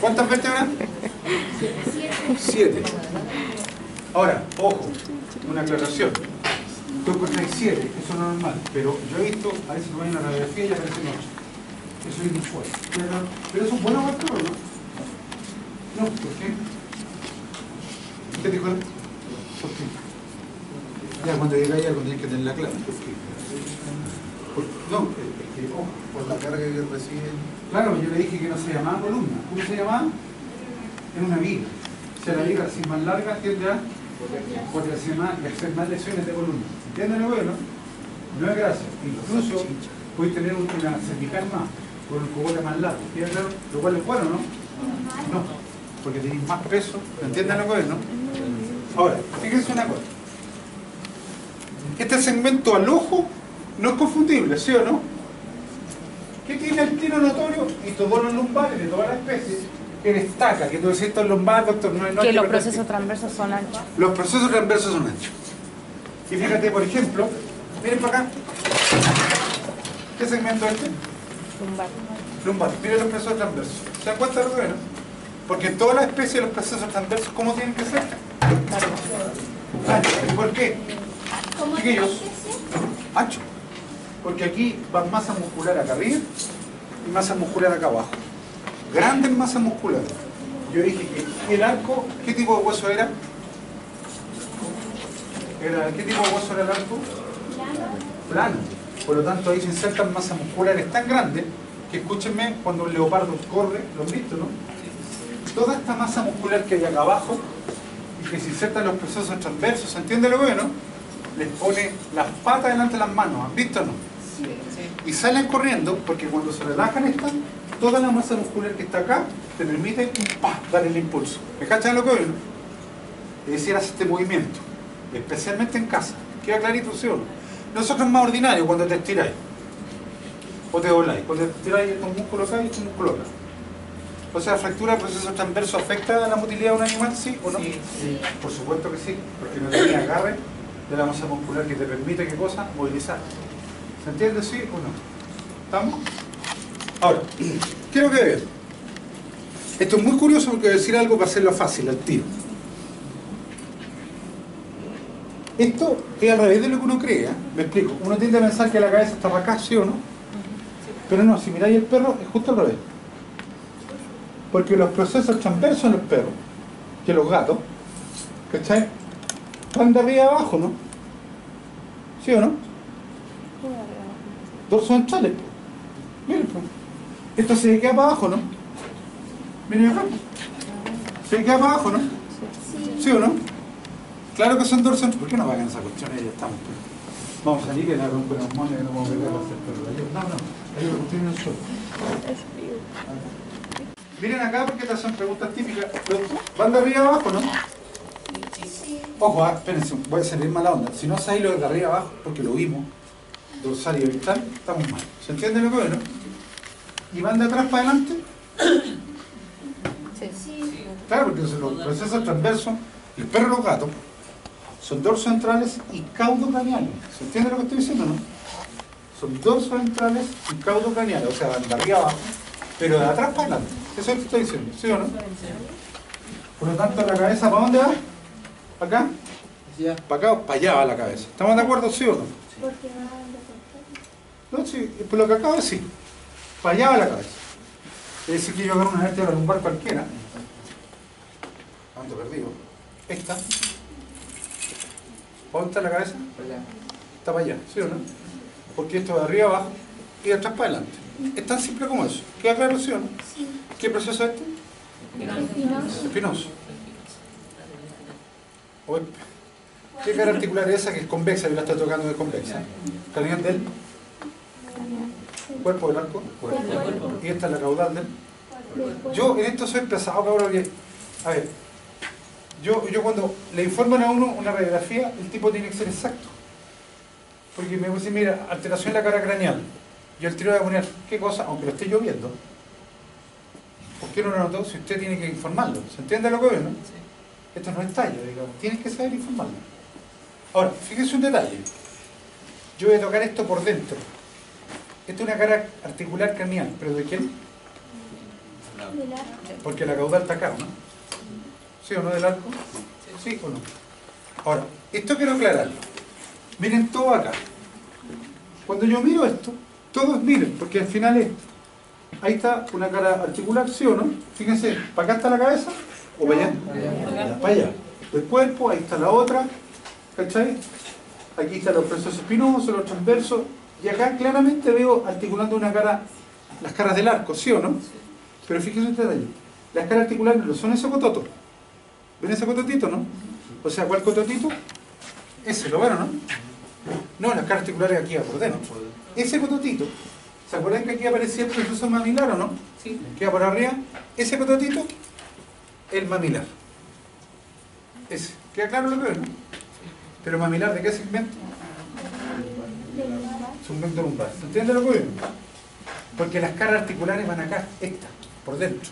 ¿Cuántas vértebras? 7. Ahora, ojo, una aclaración. Tú encontráis 7, eso es normal, pero yo he visto, a veces lo ven en la radiografía y aparecen 8. Eso es inusual. Pero eso es bueno para todo, ¿no? No, ¿por qué? ¿Usted dijo? ¿Por qué? Ya cuando llega allá, cuando hay que tener la clave. ¿Por qué? No, es que, ojo, por la carga que reciben. claro, yo le dije que no se llamaba columna. ¿Cómo se llamaba? Es una viga. O sea, la viga así más larga tiende a hacer más lesiones de columna. ¿Entienden lo bueno? No es gracia. Incluso puedes tener una cervical más, con el cogote más largo. ¿Entienden? Lo cual es bueno, ¿no? No, porque tenéis más peso. ¿Entienden lo bueno? Ahora, fíjense una cosa. Este segmento al ojo no es confundible, ¿sí o no? ¿Qué tiene el tiro notorio? Y todos los lumbares de toda la especie que destaca, que tú decís estos lumbares, doctor, no que los procesos transversos son anchos. Los procesos transversos son anchos. Y fíjate, por ejemplo, miren para acá. ¿Qué segmento es este? Lumbar. Lumbar. Miren los procesos transversos. ¿Se dan cuenta de lo que ven? Porque en toda la especie los procesos transversos, ¿cómo tienen que ser? Anchos. ¿Y por qué? Chiquillos, anchos. Porque aquí va masa muscular acá arriba y masa muscular acá abajo. Grandes masas musculares. Yo dije que el arco, ¿qué tipo de hueso era? ¿Qué tipo de hueso era el arco? Plano. Por lo tanto ahí se insertan masas musculares tan grandes que, escúchenme, cuando un leopardo corre, ¿lo han visto, no? Toda esta masa muscular que hay acá abajo y que se insertan los procesos transversos, ¿se entiende lo que no? Les pone las patas delante de las manos, ¿han visto o no? Sí. Y salen corriendo porque cuando se relajan estas, toda la masa muscular que está acá te permite dar el impulso. ¿Me cachan lo que oyen? Es decir, hace este movimiento, especialmente en casa. ¿Queda clarito, sí o no? Nosotros es más ordinario cuando te estiráis o te dobláis. Cuando te estiráis estos músculos acá y estos músculos acá. O sea, fractura de proceso transverso afecta a la motilidad de un animal, ¿sí o no? Sí. Por supuesto que sí, porque no tiene agarre de la masa muscular que te permite, ¿qué cosa? Movilizar. ¿Se entiende, sí o no? ¿Estamos? Ahora, quiero que vean. Esto es muy curioso porque voy a decir algo para hacerlo fácil, al tiro. Esto es al revés de lo que uno cree, ¿eh? Me explico. Uno tiende a pensar que la cabeza está para acá, ¿sí o no? Pero no, si miráis el perro, es justo al revés. Porque los procesos transversos en los perros, que los gatos, ¿cachai? Van de arriba abajo, ¿no? ¿Sí o no? Dorsos ventrales. Miren, pues. Esto se queda para abajo, ¿no? Miren acá. Se queda para abajo, ¿no? ¿Sí o no? Claro que son dorsos. ¿Por qué no vayan a esa cuestión? Ahí ya estamos. Pues. Vamos a salir que la rompen los monos y no vamos a querer hacer perro. No, ahí lo cuestión en el suelo. Miren acá porque estas son preguntas típicas. ¿Van de arriba abajo, no? Ojo, espérense, voy a salir mala onda. Si no sabéis lo de arriba abajo, porque lo vimos, dorsal y ventral, estamos mal. ¿Se entiende lo que es, no? ¿Y van de atrás para adelante? Sí. Claro, porque los procesos transversos, el perro y los gatos, son dorsos ventrales y caudocraniales. ¿Se entiende lo que estoy diciendo, no? Son dorsos ventrales y caudocraniales, o sea, van de arriba abajo, pero de atrás para adelante. Eso es lo que estoy diciendo, ¿sí o no? Por lo tanto, la cabeza, ¿para dónde va? ¿Para acá? ¿Para acá o para allá va la cabeza? ¿Estamos de acuerdo, sí o no? Porque No, sí, por lo que acabo de decir. Para allá va la cabeza. Es decir, que yo agarro una vértebra lumbar cualquiera. Ando perdido. Esta. ¿Dónde está la cabeza? Para allá. Está para allá, ¿sí o no? Porque esto de arriba abajo y de atrás para adelante. Es tan simple como eso. ¿Queda claro, sí o no? sí. ¿Qué proceso es este? Espinoso. Espinoso. Oye, ¿qué cara articular es esa que es convexa? Yo la estoy tocando de convexa. Craneal del cuerpo del arco. Y esta es la caudal del. Yo en esto soy pesado, cabrón, que, a ver, yo cuando le informan a uno una radiografía, el tipo tiene que ser exacto. Porque me dice, mira, alteración en la cara craneal. Yo el tiro voy a poner, ¿qué cosa? Aunque lo esté lloviendo. ¿Por qué no lo notó? Si usted tiene que informarlo. ¿Se entiende lo que veo, no? Esto no es tallo, digamos. Tienes que saber informarlo. Ahora, fíjese un detalle. Yo voy a tocar esto por dentro. Esta es una cara articular craneal, ¿pero de quién? Porque la caudal está acá, ¿no? ¿Sí o no del arco? ¿Sí o no? Ahora, esto quiero aclararlo. Miren todo acá. Cuando yo miro esto, todos miren, porque al final es, ahí está una cara articular, ¿sí o no? Fíjense, ¿para acá está la cabeza? ¿O para allá? Para allá. El cuerpo, ahí está la otra, ¿cachai? Aquí están los procesos espinosos, los transversos, y acá claramente veo articulando una cara, las caras del arco, ¿sí o no? Pero fíjense ustedes ahí, las caras articulares no son ese cototo. ¿Ven ese cototito, no? O sea, ¿cuál cototito? Ese, ¿lo ven o no? No, las caras articulares aquí por dentro. Ese cototito, ¿se acuerdan que aquí aparecía el proceso mamilar o no? Sí. Queda por arriba. Ese cototito, el mamilar. Ese. ¿Queda claro lo que ven, no? Pero mamilar, ¿de qué segmento? Segmento lumbar. ¿Se entiende lo que ven? Porque las caras articulares van acá, esta, por dentro.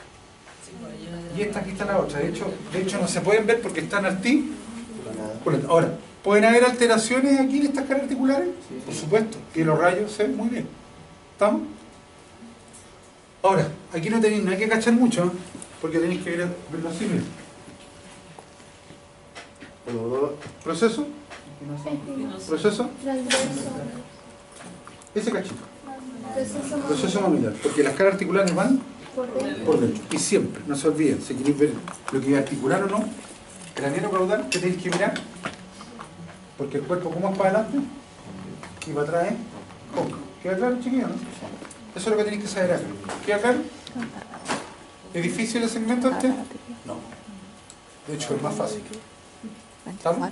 Y esta aquí está la otra. De hecho no se pueden ver porque están articuladas. Ahora, ¿pueden haber alteraciones aquí en estas caras articulares? Por supuesto. Y los rayos se ven muy bien. ¿Estamos? Ahora, aquí no tenéis nada que cachar mucho, ¿eh? Porque tenéis que verlo así, miren. ¿Proceso? ¿Proceso? Ese cachito. Proceso mamilar. Porque las caras articulares van por dentro. Y siempre, no se olviden, si queréis ver lo que es articular o no, craniano caudal, que tenéis que mirar. Porque el cuerpo, ¿cómo es para adelante? Y para atrás es cóncavo. ¿Queda claro, chiquillos, no? Eso es lo que tenéis que saber acá. ¿Queda claro? ¿Es difícil el segmento este? No. De hecho, es más fácil. ¿Estamos?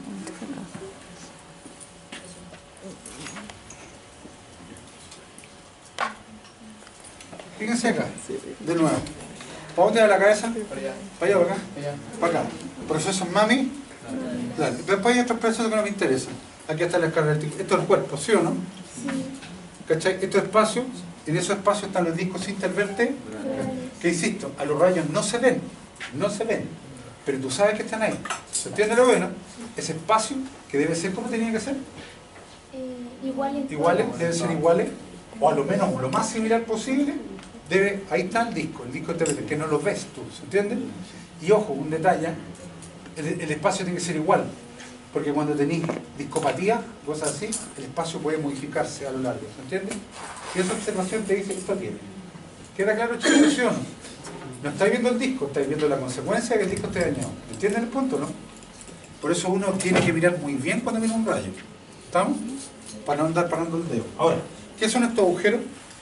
Fíjense acá, de nuevo. ¿Para dónde va la cabeza? Para allá. ¿Para allá o para acá? Para acá. Procesos mami. Dale. Después hay otros procesos que no me interesan. Aquí está la escala articular. Esto es el cuerpo, ¿sí o no? Sí. ¿Cachai? Estos espacios, en esos espacios están los discos intervertebrales. Que insisto, a los rayos no se ven. No se ven. Pero tú sabes que están ahí. ¿Se entiende lo bueno? Ese espacio que debe ser como tenía que ser. Iguales, deben ser iguales. O a lo menos lo más similar posible. Ahí está el disco intervertebral, que no lo ves tú, ¿se entiende? Y ojo, un detalle, el espacio tiene que ser igual, porque cuando tenéis discopatía, cosas así, el espacio puede modificarse a lo largo, ¿se entiende? Y esa observación te dice que esto tiene. ¿Queda claro, chicos, sí o no? No estáis viendo el disco, estáis viendo la consecuencia de que el disco esté dañado. ¿Entienden el punto, no? Por eso uno tiene que mirar muy bien cuando mira un rayo. ¿Estamos? Para no andar parando el dedo. Ahora, ¿qué son estos agujeros?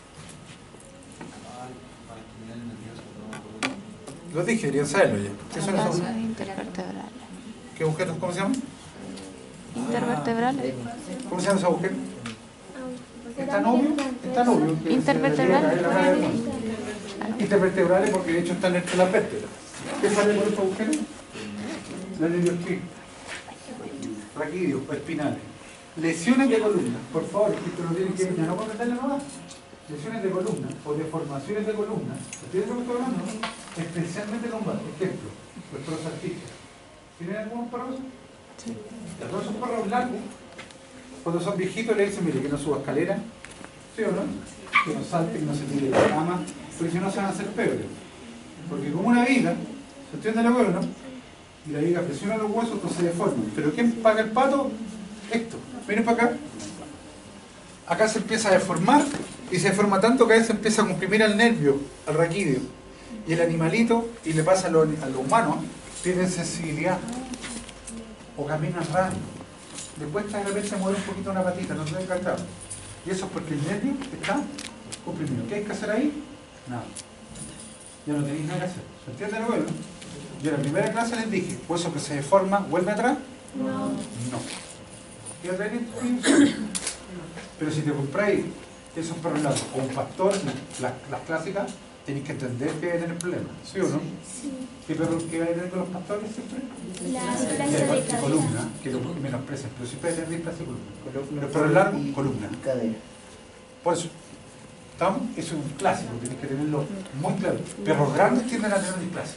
Lo dije, deberían saberlo ya. ¿Qué son esos agujeros? Intervertebrales. ¿Qué agujeros? ¿Cómo se llaman? Intervertebrales. ¿Cómo se llaman esos agujeros? ¿Están obvios? ¿Están obvios? Intervertebrales. Intervertebrales porque de hecho están entre las vértebras. ¿Qué sale por estos agujeros? La nerviospina. Raquídeos o espinales. Lesiones de columna. Por favor, esto lo tienen que no comprenderle nomás. Lesiones de columna o deformaciones de columna. ¿Ustedes lo que estoy hablando? Especialmente lumbar. Ejemplo, los perros artistas. ¿Tienen algunos perros? Sí. Todos esos perros blancos, cuando son viejitos le dicen, mire, que no suba escalera, ¿sí o no? Que no salte, que no se tire de la cama, porque si no se van a hacer peores. Porque como una viga, ¿se entiende lo que no? Y la viga presiona los huesos, entonces se deforman. ¿Pero quién paga el pato? Esto. Miren para acá. Acá se empieza a deformar y se deforma tanto que a veces empieza a comprimir al nervio, al raquídeo. Y el animalito, y le pasa a los humanos, tienen sensibilidad o caminan raro. Después de repente mueve un poquito una patita, no se ven encantado. Y eso es porque el nervio está comprimido. ¿Qué hay que hacer ahí? Nada. Ya no tenéis nada que hacer. ¿Se entiende lo que es? Yo en la primera clase les dije, hueso que se deforma, ¿vuelve atrás? No. No. ¿Y atrás? Pero si te compráis esos perros largos o un pastor, las clásicas, tenéis que entender que va a tener problemas, ¿sí o no? Sí. ¿Qué perro que va a tener con los pastores siempre? La columna, que lo menosprecian, pero siempre va a tener displasia columna. Los perros largos, columna. Por eso, ¿estamos? Eso es un clásico, tenéis que tenerlo muy claro. Perros grandes tienden a tener displasia.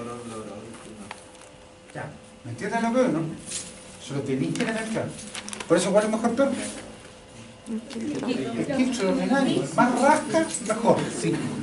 Ya, ¿me entienden lo que es, no? Eso lo tenéis que tener claro. Por eso, ¿cuál es el mejor perro? El quiltro ordinario. Más rasca, mejor. Sí.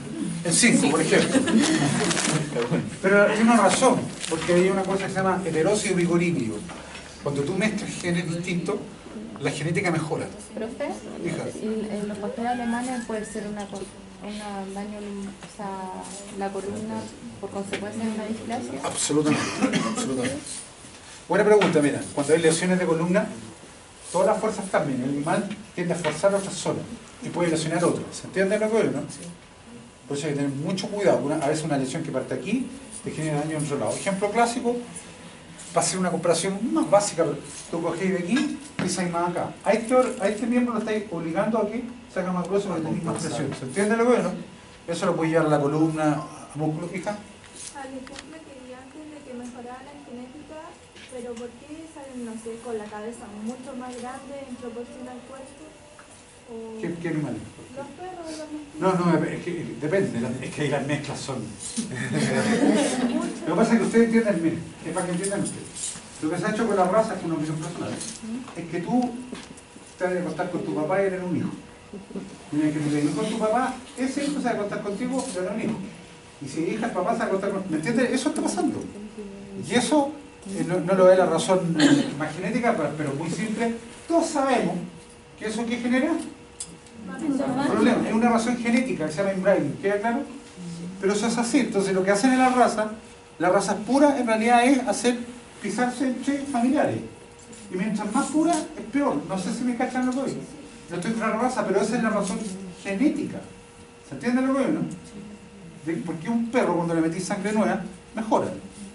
en 5, por ejemplo. Pero hay una razón, porque hay una cosa que se llama heterócido bigorímeo. Cuando tú mezclas genes distintos, la genética mejora. Profe, Hija. en los pasteles alemanes puede ser una daño, o sea, la columna por consecuencia de una displasia. Absolutamente, absolutamente. Buena pregunta, mira, cuando hay lesiones de columna, todas las fuerzas cambian, el animal tiende a forzar a otras zonas y puede lesionar a otras. ¿Se entiende lo que veo, no? Por eso hay que tener mucho cuidado. A veces una lesión que parte aquí te genera daño en otro lado. Ejemplo clásico, para hacer una comparación más básica, tú coges de aquí y sacas más acá. A este miembro lo estáis obligando a que saca más grueso para que tengáis más presión. ¿Se entiende lo que veo, no? Eso lo puede llevar a la columna, a músculo, hija. Al ejemplo que di antes de que mejoraba la genética, pero ¿por qué salen, no sé, con la cabeza mucho más grande en proporción al cuerpo? O ¿Qué animal? los perros, los mezquinos. No, es que depende, es que ahí las mezclas son. Lo que pasa es que ustedes entiendan, miren, es para que entiendan ustedes. Lo que se ha hecho con las razas, con una opinión personal, es que tú te vas a acostar con tu papá y eres un hijo. Y el que te viene con tu papá, ese hijo se va a acostar contigo, pero no es un hijo. Y si hija, el papá se va a acostar con... ¿Me entiendes? Eso está pasando. Y eso no lo ve la razón más genética, pero muy simple. Todos sabemos que eso que genera problema. Es una razón genética que se llama inbreeding, ¿queda claro? Pero eso es así. Entonces lo que hacen en la raza pura en realidad es hacer pisarse entre familiares. Y mientras más pura, es peor. No sé si me cachan lo que digo. No estoy contra la raza, pero esa es la razón genética. ¿Se entiende lo que digo, no? Porque un perro cuando le metís sangre nueva, mejora.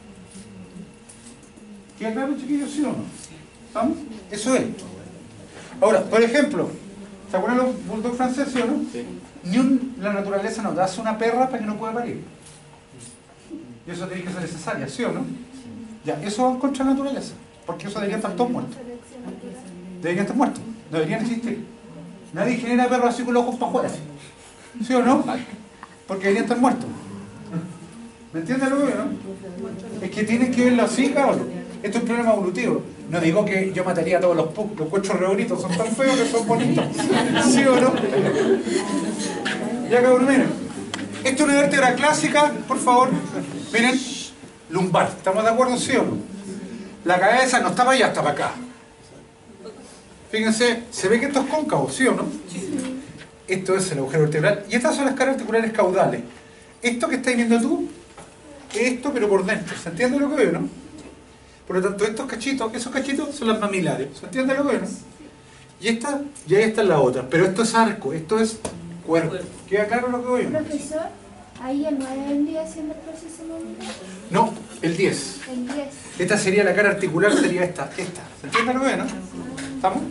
¿Queda claro, chiquillos, sí o no? ¿Vamos? Eso es. Ahora, por ejemplo, ¿se acuerdan los bulldogs franceses, o no? Sí. La naturaleza nos da una perra para que no pueda parir. Y eso tiene que ser necesaria, ¿sí o no? Ya, eso va en contra de la naturaleza. Porque eso deberían estar todos muertos. Selección natural. Deberían estar muertos. No deberían existir. Nadie genera perros así con los ojos para afuera. ¿Sí o no? Porque deberían estar muertos. ¿Me entiendes lo que digo, no? Es que tienen que verlo así, cabrón. Esto es un problema evolutivo. No digo que yo mataría a todos los pugs, los cuechos re bonitos, son tan feos que son bonitos. ¿Sí o no? Ya, cabrón, miren. Esto es una vértebra clásica, por favor. Miren, lumbar. ¿Estamos de acuerdo, sí o no? La cabeza no está para allá, está para acá. Fíjense, se ve que esto es cóncavo, ¿sí o no? Esto es el agujero vertebral. Y estas son las caras articulares caudales. Esto que estáis viendo tú, esto pero por dentro. ¿Se entiende lo que veo, no? Por lo tanto, estos cachitos, esos cachitos son las mamilares. ¿Se entiende lo que veo, no? Y ahí está la otra. Pero esto es arco, esto es cuerpo. ¿Queda claro lo que veo, no? Profesor, ahí el 9 vendría siendo el proceso movilidad. No, el 10. El 10. Esta sería la cara articular, sería esta. ¿Se entiende lo que veo, no? ¿Estamos?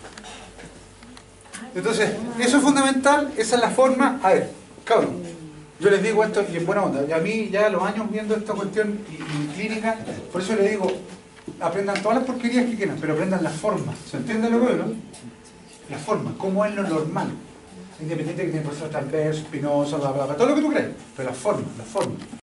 Entonces, eso es fundamental, esa es la forma. A ver, cabrón, yo les digo esto y en buena onda. Y a mí ya los años viendo esta cuestión y clínica, por eso les digo, aprendan todas las porquerías que quieran, pero aprendan las formas. ¿Se entiende lo que veo, no? Las formas, cómo es lo normal. Independiente de que tiene procesos transversos, espinosos, bla, bla, bla, todo lo que tú crees. Pero las formas, las formas.